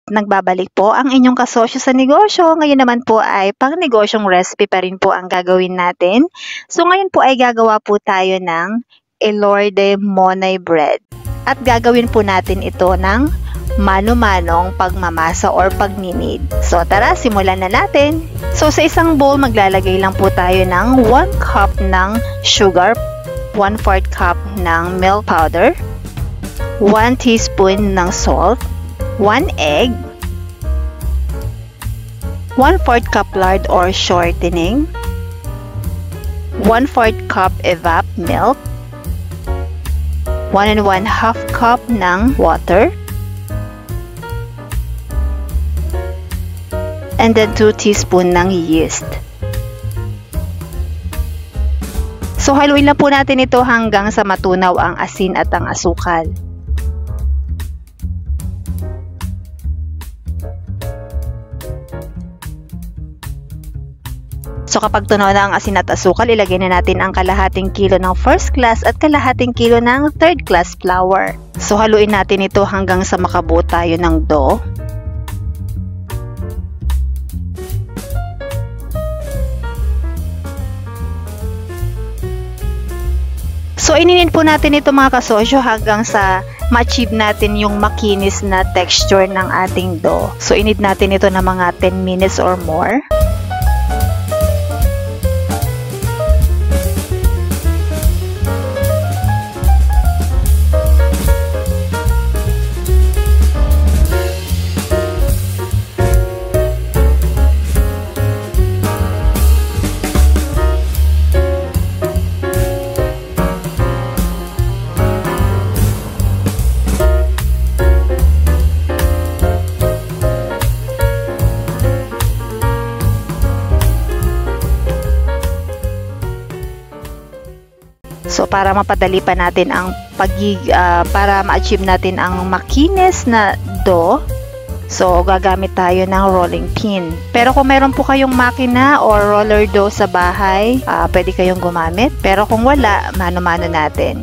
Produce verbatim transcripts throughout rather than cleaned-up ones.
Nagbabalik po ang inyong kasosyo sa negosyo. Ngayon naman po ay pang negosyong recipe pa rin po ang gagawin natin. So ngayon po ay gagawa po tayo ng Elorde Monay bread. At gagawin po natin ito ng mano-manong pagmamasa or pagninid. So tara, simulan na natin. So sa isang bowl, maglalagay lang po tayo ng one cup ng sugar, one fourth cup ng milk powder, one teaspoon ng salt, one egg, one fourth cup lard or shortening, one fourth cup evap milk, one and one half cup ng water, and then two teaspoon ng yeast. So haluin lang po natin ito hanggang sa matunaw ang asin at ang asukal. So kapag tunaw na ang asin at asukal, ilagay na natin ang kalahating kilo ng first class at kalahating kilo ng third class flour. So haluin natin ito hanggang sa makabuo tayo ng dough. So ininin po natin ito mga kasosyo hanggang sa ma-achieve natin yung makinis na texture ng ating dough. So inid natin ito ng mga ten minutes or more. So para mapadali pa natin ang pagig uh, para ma-achieve natin ang makinis na dough, so gagamit tayo ng rolling pin. Pero kung meron po kayong makina or roller dough sa bahay, uh, pwede kayong gumamit. Pero kung wala, mano-mano natin.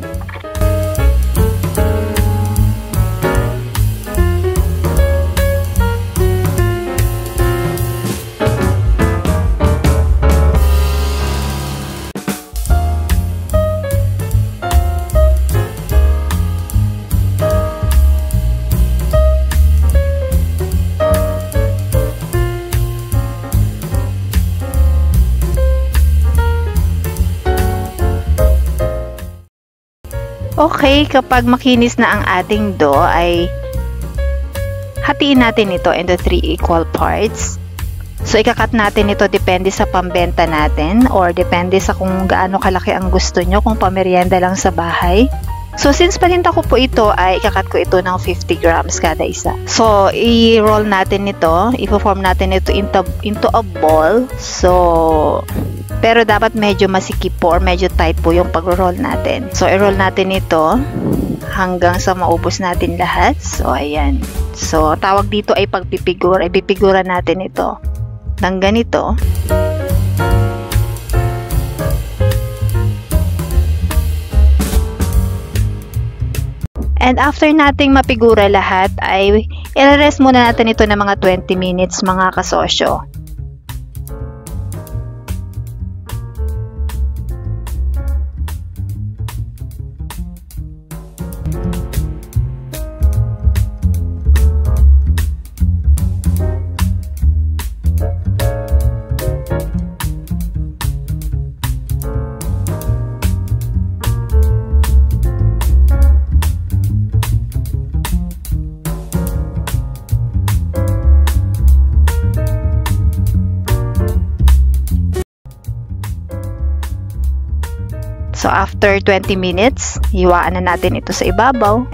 Okay, kapag makinis na ang ating dough ay hatiin natin ito into three equal parts. So ikakat natin ito depende sa pambenta natin or depende sa kung gaano kalaki ang gusto nyo, kung pamerienda lang sa bahay. So since paninta ko po ito ay ikakat ko ito ng fifty grams kada isa. So i-roll natin ito, i-form natin ito into, into a ball. So pero dapat medyo masikip po or medyo tight po yung pag-roll natin. So i-roll natin ito hanggang sa maubos natin lahat. So ayan. So tawag dito ay pagpipigura. Ipipigura natin ito ng ganito. And after nating mapigura lahat ay i-rest muna natin ito ng mga twenty minutes mga kasosyo. So after twenty minutes, hiwaan na natin ito sa ibabaw.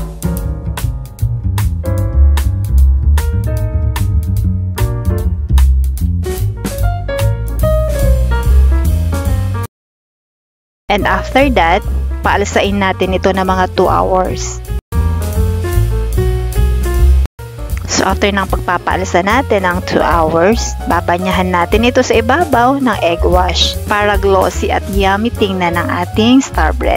And after that, paalisain natin ito ng mga two hours. So after ng pagpapaalisa natin ng two hours, babanyahan natin ito sa ibabaw ng egg wash para glossy at yummy tingnan ng ating star bread.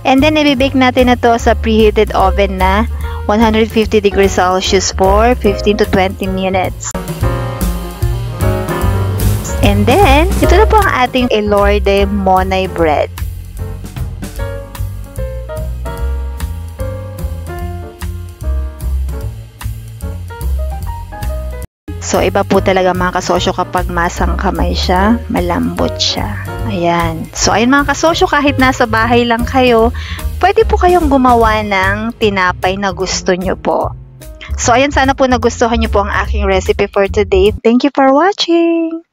And then, i-bake natin na to sa preheated oven na one hundred fifty degrees Celsius for fifteen to twenty minutes. And then, ito na po ang ating Elorde Monay bread. So, iba po talaga mga kasosyo kapag masang kamay siya, malambot siya. Ayan. So, ayun mga kasosyo, kahit nasa bahay lang kayo, pwede po kayong gumawa ng tinapay na gusto nyo po. So, ayan, sana po nagustuhan nyo po ang aking recipe for today. Thank you for watching!